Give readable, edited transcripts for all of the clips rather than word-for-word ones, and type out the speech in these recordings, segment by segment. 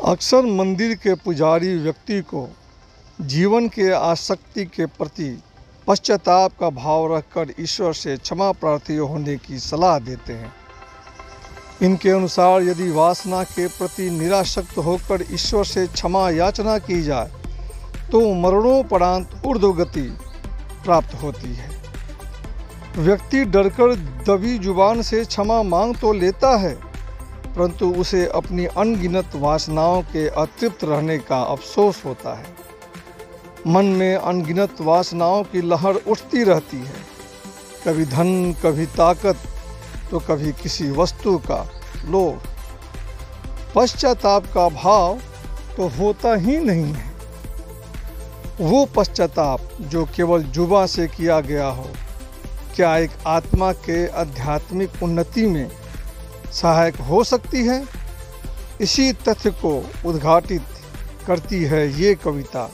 अक्सर मंदिर के पुजारी व्यक्ति को जीवन के आसक्ति के प्रति पश्चाताप का भाव रखकर ईश्वर से क्षमा प्रार्थी होने की सलाह देते हैं। इनके अनुसार यदि वासना के प्रति निरासक्त होकर ईश्वर से क्षमा याचना की जाए तो मरणोपरांत ऊर्ध्वगति प्राप्त होती है। व्यक्ति डरकर दबी जुबान से क्षमा मांग तो लेता है, परंतु उसे अपनी अनगिनत वासनाओं के अतृप्त रहने का अफसोस होता है। मन में अनगिनत वासनाओं की लहर उठती रहती है, कभी धन, कभी ताकत, तो कभी किसी वस्तु का लोभ। पश्चाताप का भाव तो होता ही नहीं है। वो पश्चाताप जो केवल जुबां से किया गया हो, क्या एक आत्मा के आध्यात्मिक उन्नति में सहायक हो सकती है? इसी तथ्य को उद्घाटित करती है ये कविता।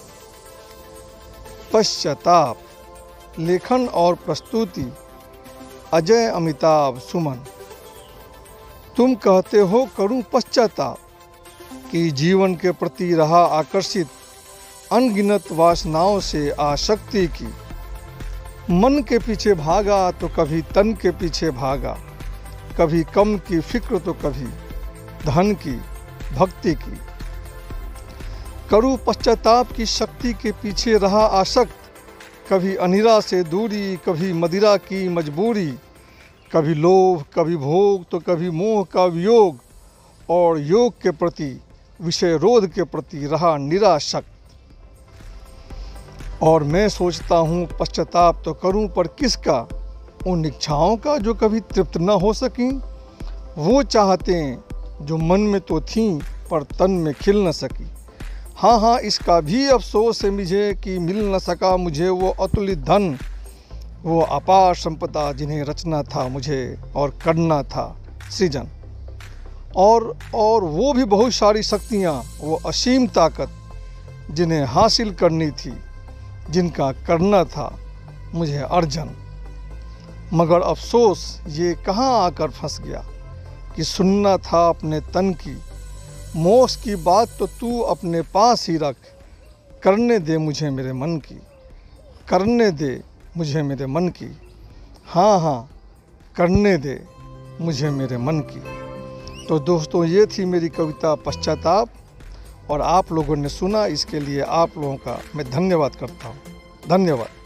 पश्चाताप। लेखन और प्रस्तुति अजय अमिताभ सुमन। तुम कहते हो करूं पश्चाताप कि जीवन के प्रति रहा आकर्षित अनगिनत वासनाओं से आसक्ति की। मन के पीछे भागा तो कभी तन के पीछे भागा, कभी कम की फिक्र तो कभी धन की, भक्ति की। करूं पश्चाताप की शक्ति के पीछे रहा आसक्त, कभी अनिरा से दूरी, कभी मदिरा की मजबूरी, कभी लोभ, कभी भोग तो कभी मोह का वियोग, और योग के प्रति, विषय रोध के प्रति रहा निरासक्त। और मैं सोचता हूँ पश्चाताप तो करूँ पर किसका? उन इच्छाओं का जो कभी तृप्त न हो सकीं। वो चाहतें जो मन में तो थीं पर तन में खिल न सकी। हाँ, इसका भी अफसोस है मुझे कि मिल न सका मुझे वो अतुलित धन, वो अपार संपदा जिन्हें रचना था मुझे और करना था सृजन। और वो भी बहुत सारी शक्तियाँ, वो असीम ताकत जिन्हें हासिल करनी थी, जिनका करना था मुझे अर्जन। मगर अफसोस ये कहाँ आकर फंस गया कि सुनना था अपने तन की, मोक्ष की बात तो तू अपने पास ही रख। करने दे मुझे मेरे मन की, करने दे मुझे मेरे मन की। हाँ, करने दे मुझे मेरे मन की। तो दोस्तों, ये थी मेरी कविता पश्चाताप, और आप लोगों ने सुना, इसके लिए आप लोगों का मैं धन्यवाद करता हूँ। धन्यवाद।